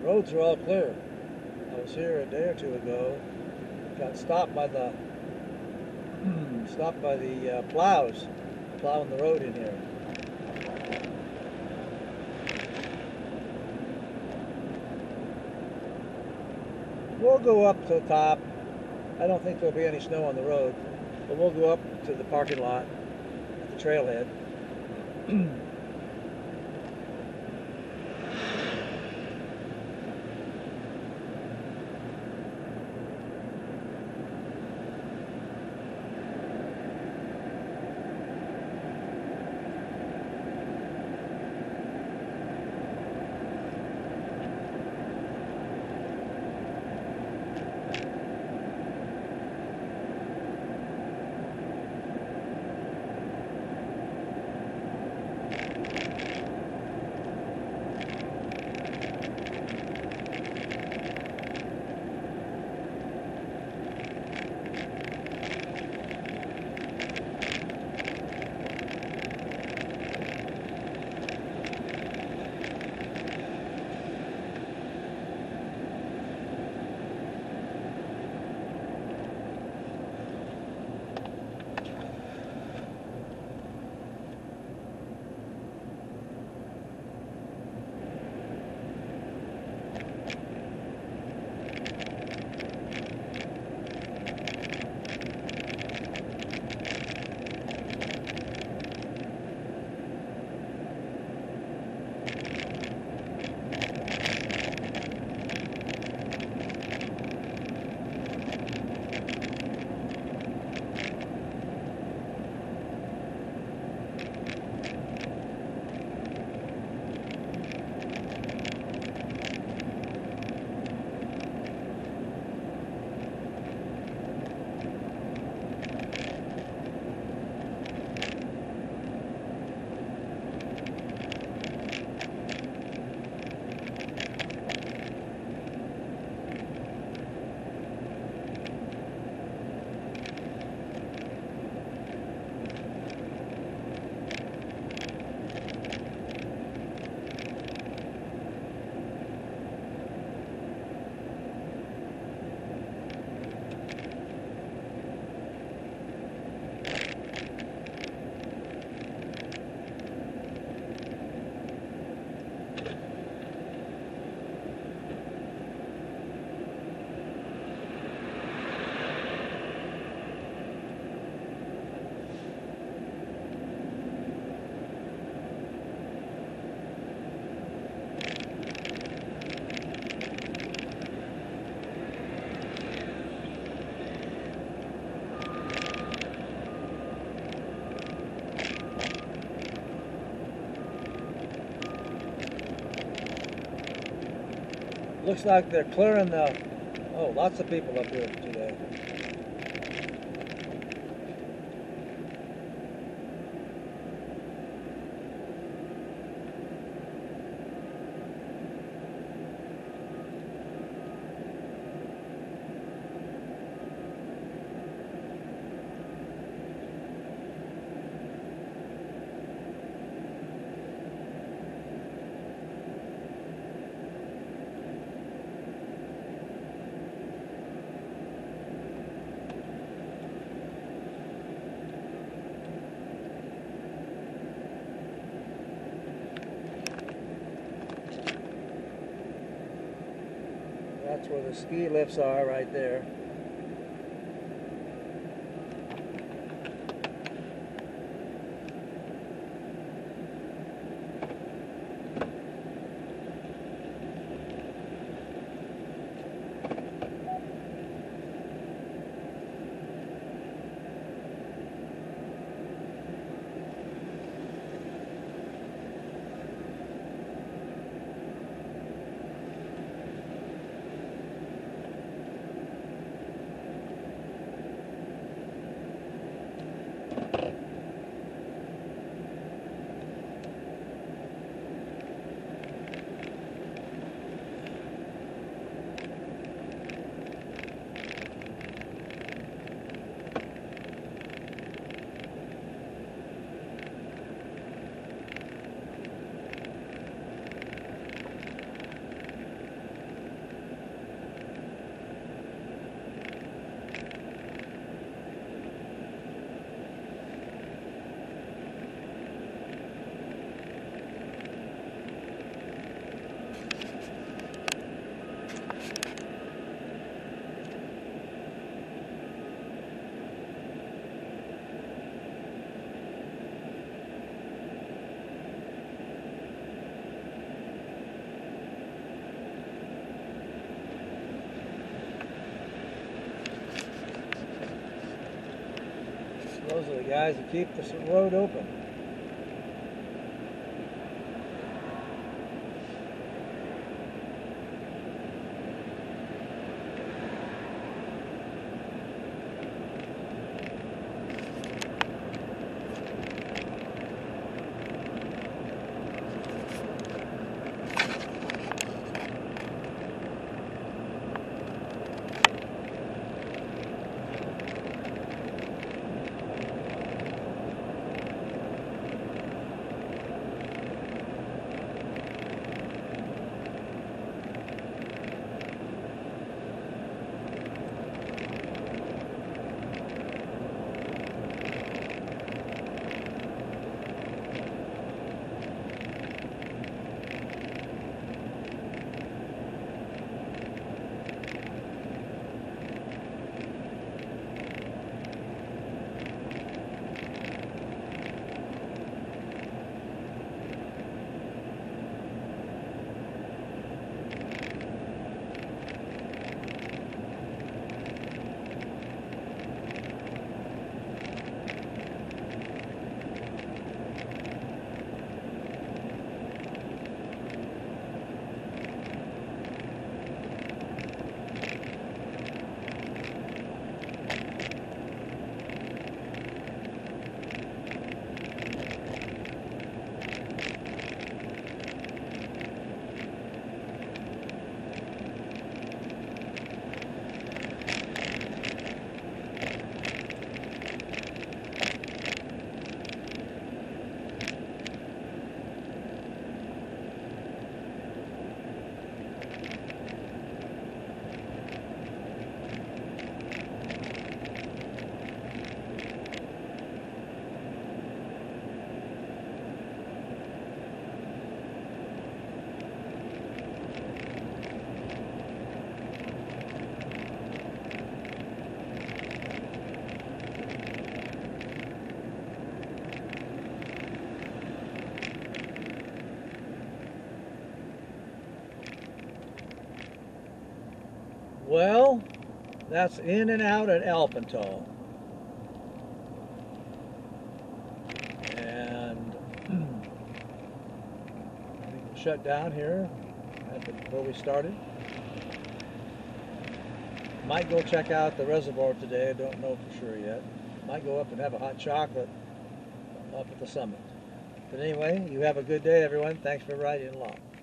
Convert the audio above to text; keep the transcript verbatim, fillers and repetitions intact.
roads are all clear. I was here a day or two ago, got stopped by the stopped by the uh, plows plowing the road in here. We'll go up to the top. I don't think there'll be any snow on the road, but we'll go up to the parking lot at the trailhead. Looks like they're clearing the, oh, lots of people up here today. That's where the ski lifts are right there. Those are the guys that keep this road open. Well, that's in and out at Alpental. And I think we'll shut down here at the, where we started. Might go check out the reservoir today. I don't know for sure yet. Might go up and have a hot chocolate up at the summit. But anyway, you have a good day, everyone. Thanks for riding along.